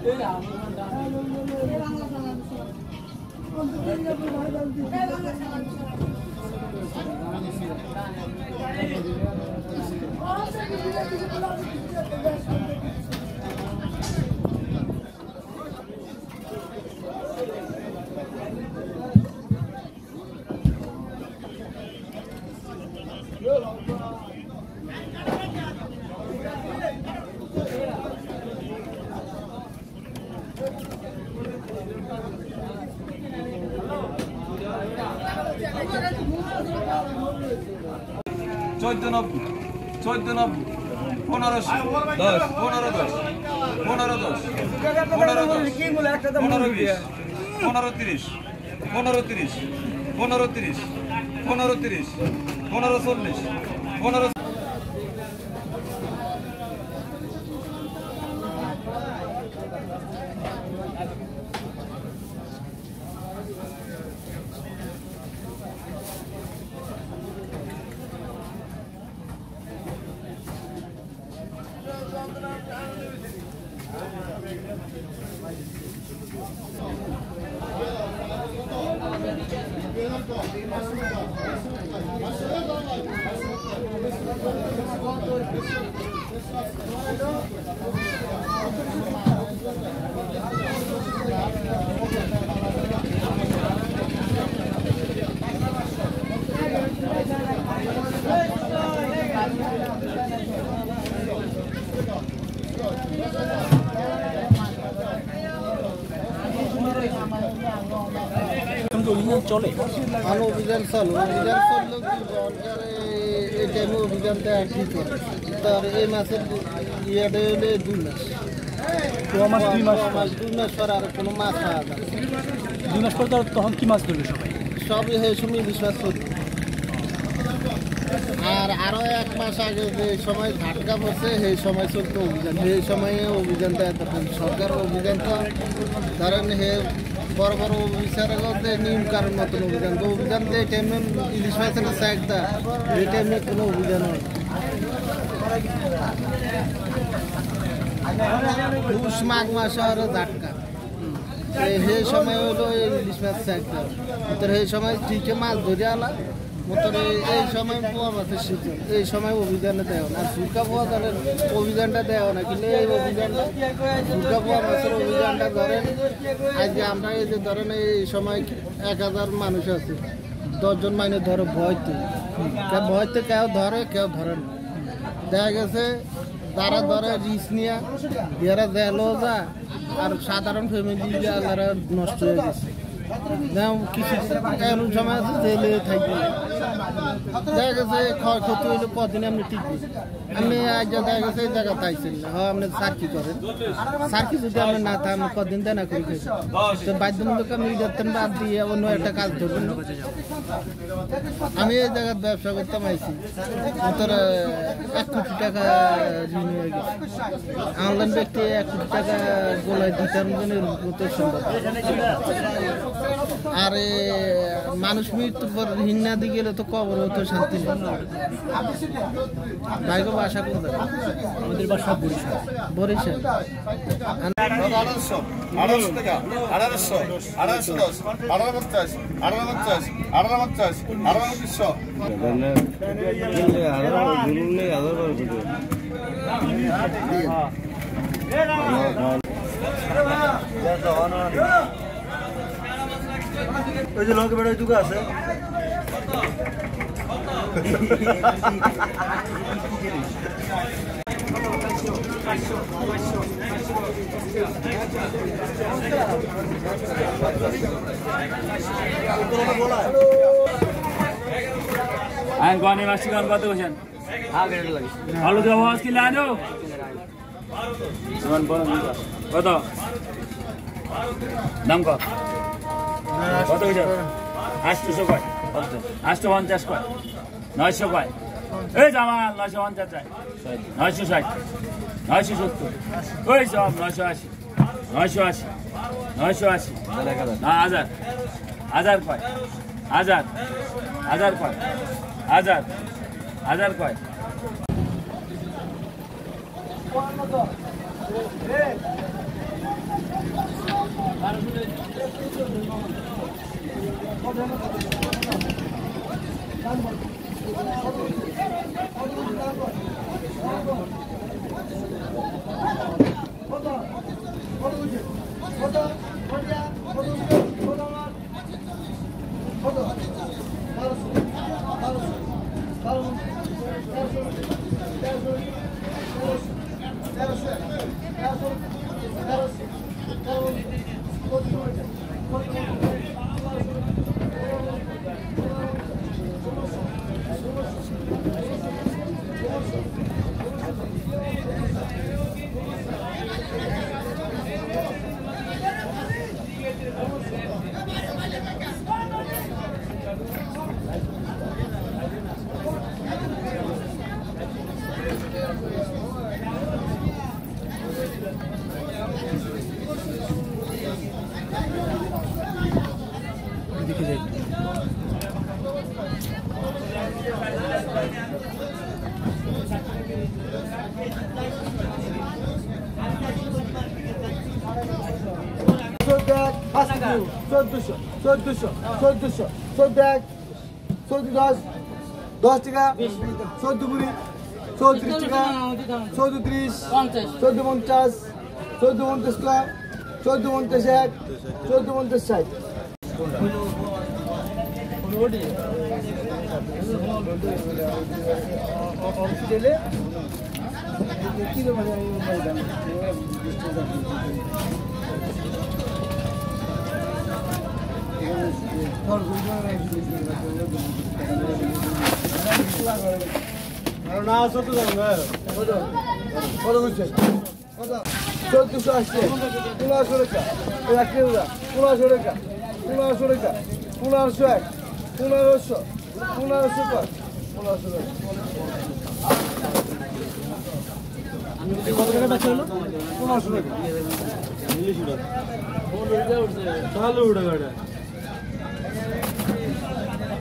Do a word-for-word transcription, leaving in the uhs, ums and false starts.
চোদ্দ নব্বই চোদ্দ নব্বই পনেরোশো দশ পনেরো দশ পনেরো দশ পনেরো দশ পনেরো বিশ পনেরো তিরিশ পনেরো তিরিশ পনেরো তিরিশ পনেরো তিরিশ পনেরো চল্লিশ পনেরো চলে ভালো অভিযান চলো অভিযান চললেও এই টাইমে অভিযানটা ঠিক করে তার এই মাসের ইয়েটা হলে দুই মাস মাস দুই মাস মাস দুই মাস পর আর কোনো মাছ খাওয়া যাবে দুই মাস পর তখন কি মাছ ধরবে সবাই সবই হয়ে সময় ইলিশ মাছ চলবে আর আরও এক মাস আগে যে সময় ঝাটকা পড়ছে সেই সময় চলতো অভিযান সেই সময়ে অভিযানটা এতক্ষণ সরকার অভিযানটা ধরেন হে বড় বড় অফিসারগতে নিয়ম কারণ মতন অভিযান তো অভিযান তো এই টাইমে ইলিশ মাছের চাকদা এই টাইমে কোনো অভিযান হয় পুষ মাঘ মাসে আরও ঝাটকা সেই সময় হলো ইলিশ মাছ চাকদা তোর সেই সময় ঠিকই মাছ ধরে আলা মতন এই সময় পোয়া মাছের শীতল এই সময় অভিযানে দেওয়া না আর শুকা পোয়া ধরেন অভিযানটা দেওয়া না কিন্তু এই অভিযানটা শুকা পোয়া মাছের অভিযানটা ধরেন আজকে আমরা এই যে ধরেন এই সময় এক হাজার মানুষ আছে দশজন মাইনে ধরে ভয়তে ভয়তে কেউ ধরে কেউ ধরে না দেখা গেছে তারা ধরে রিস্ক নিয়ে এরা জেলও যায় আর সাধারণ ফ্যামিলি যারা নষ্ট হয়ে গেছে কিছু এমন সময় আছে জেলে থাকবে দেখা গেছে ক্ষয়ক্ষতি হইলে কদিন আপনি টিকবেন আপনি আজ দেখা গেছে এই জায়গা পাইছেন না হয় আপনি সার্কি করেন সার্কি যদি আপনি না থাকেন আপনি কদিন দেনা করে খেয়েছেন তো বাধ্যমূলক আপনি ইডারতেন বাদ দিয়ে অন্য একটা কাজ ধরবেন আমি এই জায়গায় ব্যবসা করতাম আইছি তোর এক কোটি টাকা ঋণ হয়ে গেছে অনলাইন ব্যক্তি এক কোটি টাকা গোলায় দিতাম মতো সম্ভব আর মানুষ মৃত্যুর পর ঋণ না দিয়ে গেলে তো কবর হতো শান্তি নেই ভাইগো বাসা করবে আমাদের বাসা বরিশাল বরিশাল আঠারোশো আঠারোশো টাকা আঠারোশো আঠারোশো দশ আঠারো পঞ্চাশ আঠারো পঞ্চাশ আঠারো পঞ্চাশ আঠারো পঁচিশশো ওই যে লঙ্কা বেড়ায় দুটো আছে আইন গানে মাসি গান কত বসেন আলু দেওয়া আজকে লানো কত দাম কত কত আটশো কয় আটশো পঞ্চাশ কয় নয়শো কয় এই জামাল নয়শো পঞ্চাশ চাই নয়শো ষাট নয়শো সত্তর ওই সব নয়শো আশি নয়শো আশি নয়শো আশি না হাজার হাজার কয় হাজার হাজার কয় হাজার হাজার কয় চোদ্দশো চোদ্দশো চোদ্দশো চোদ্দ এক চোদ্দ দশ দশ টাকা চোদ্দ কুড়ি চৌত্রিশ টাকা চৌদ্দ ত্রিশ চোদ্দ পঞ্চাশ চোদ্দ পঞ্চাশ টাকা চোদ্দ পঞ্চাশ এক চোদ্দ পঞ্চাশ ষাট চোদ্দশো আশি পনেরোশো টাকা পনেরোশো টাকা পনেরোশো টাকা পনেরোশো এক পনেরোশো পনেরোশো পাঁচ পনেরোশো কত টাকাটা ছিল পনেরোশো টাকা চালু টাকাটা